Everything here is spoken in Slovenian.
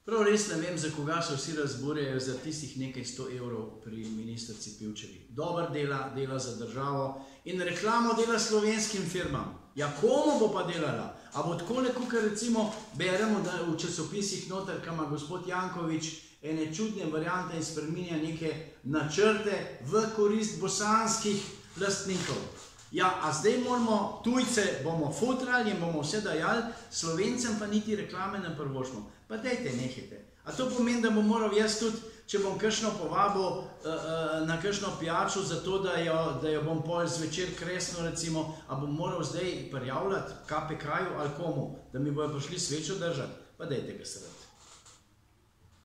Prav res ne vem, za koga se vsi razburjajo za tistih nekaj 100 evrov pri ministrici Pivčevi. Dober dela za državo in reklamo dela slovenskim firmam. Ja, komu bo pa delala? A bo takole, kakor recimo beremo v časopisih noter, kam ima gospod Janković ene čudne variante in spreminja neke načrte v korist bosanskih lastnikov. Ja, a zdaj moramo tujce, bomo futrali in bomo vse dajali, Slovencem pa niti reklame ne prvošmo. Pa dajte, nehajte. A to pomeni, da bom moral jaz tudi, če bom kakšno povabil na kakšno pijačo, zato da jo bom pol zvečer kresno recimo, a bom moral zdaj prijavljati KPK-ju ali komu, da mi bojo prišli svečo držati? Pa dajte ga srati.